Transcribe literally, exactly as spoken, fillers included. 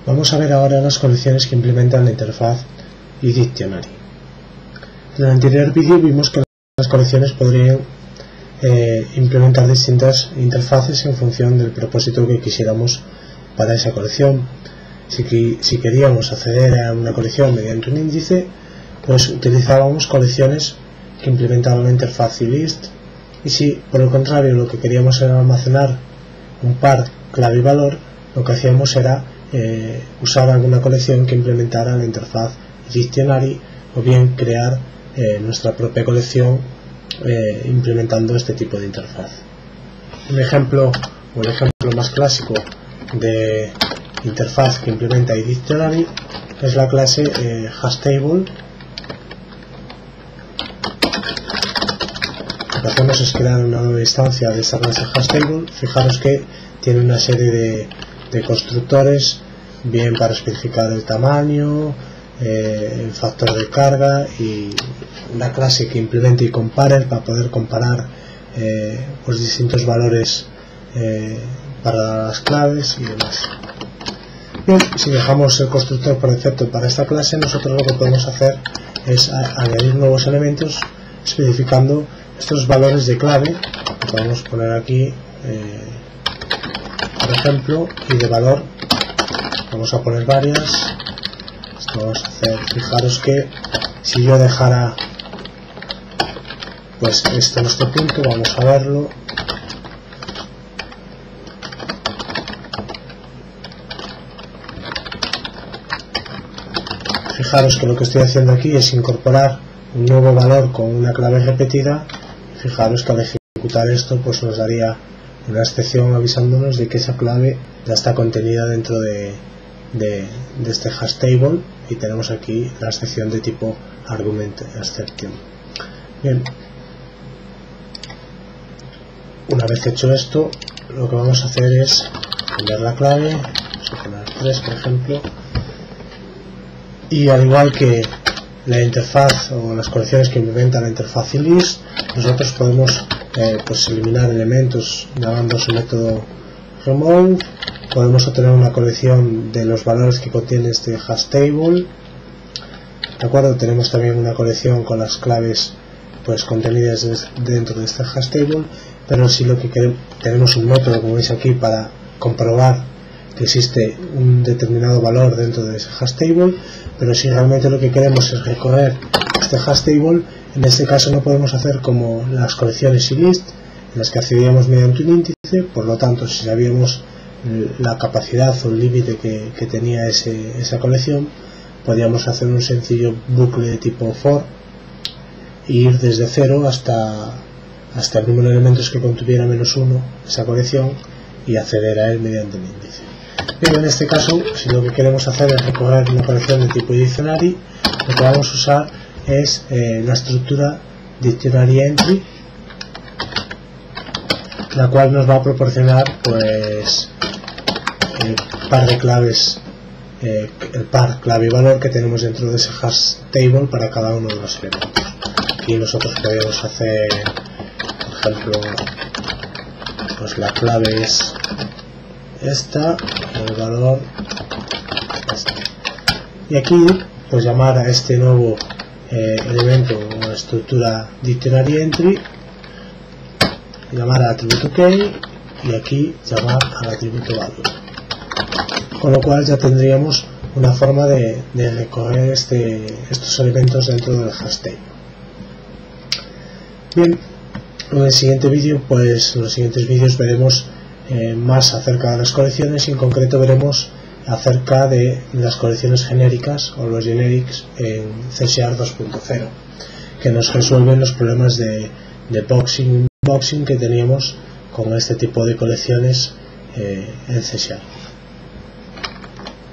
Vamos a ver ahora las colecciones que implementan la interfaz iDictionary. En el anterior vídeo vimos que las colecciones podrían eh, implementar distintas interfaces en función del propósito que quisiéramos para esa colección. Si, si queríamos acceder a una colección mediante un índice, pues utilizábamos colecciones que implementaban la interfaz iList, y si por el contrario lo que queríamos era almacenar un par clave y valor, lo que hacíamos era eh, usar alguna colección que implementara la interfaz iDictionary, o bien crear eh, nuestra propia colección eh, implementando este tipo de interfaz. Un ejemplo, o el ejemplo más clásico de interfaz que implementa iDictionary es la clase eh, hashTable. Lo que hacemos es crear una nueva instancia de esta clase hashTable. Fijaros que tiene una serie de, de constructores, bien para especificar el tamaño, eh, el factor de carga, y una clase que implemente y compare para poder comparar eh, pues distintos valores eh, para las claves y demás. Bien, si dejamos el constructor por defecto para esta clase, nosotros lo que podemos hacer es añadir nuevos elementos especificando estos valores de clave. Podemos poner aquí eh, por ejemplo, y de valor vamos a poner varias. Esto vamos a hacer, fijaros que si yo dejara pues este nuestro punto, vamos a verlo. Fijaros que lo que estoy haciendo aquí es incorporar un nuevo valor con una clave repetida. Fijaros que al ejecutar esto pues nos daría una excepción avisándonos de que esa clave ya está contenida dentro de, de, de este hashTable, y tenemos aquí la excepción de tipo argument exception. Bien, una vez hecho esto, lo que vamos a hacer es cambiar la clave, vamos a poner tres por ejemplo, y al igual que la interfaz o las colecciones que implementan la interfaz iList, nosotros podemos eh, pues eliminar elementos llamando su método remove. Podemos obtener una colección de los valores que contiene este hashTable. De acuerdo, tenemos también una colección con las claves pues contenidas dentro de este hashTable, pero si lo que queremos, tenemos un método, como veis aquí, para comprobar que existe un determinado valor dentro de ese hashTable, pero si realmente lo que queremos es recorrer este hashTable, en este caso no podemos hacer como las colecciones iList, en las que accedíamos mediante un índice. Por lo tanto, si sabíamos la capacidad o el límite que, que tenía ese, esa colección, podíamos hacer un sencillo bucle de tipo for e ir desde cero hasta, hasta el número de elementos que contuviera menos uno esa colección, y acceder a él mediante un índice. Bien, en este caso, si lo que queremos hacer es recorrer una colección de tipo dictionary, lo que vamos a usar es eh, la estructura dictionary entry, la cual nos va a proporcionar pues el par de claves, eh, el par clave y valor que tenemos dentro de ese hashTable para cada uno de los elementos. Aquí nosotros podemos hacer, por ejemplo, pues la clave es esta, el valor este. Y aquí pues llamar a este nuevo eh, elemento o estructura dictionary entry, llamar al atributo key, y aquí llamar al atributo value, con lo cual ya tendríamos una forma de, de recorrer este, estos elementos dentro del hashTable. Bien, en el siguiente vídeo, pues en los siguientes vídeos veremos eh, más acerca de las colecciones, y en concreto veremos acerca de las colecciones genéricas o los generics en C Sharp dos punto cero, que nos resuelven los problemas de, de boxing, boxing que teníamos con este tipo de colecciones eh, en C Sharp.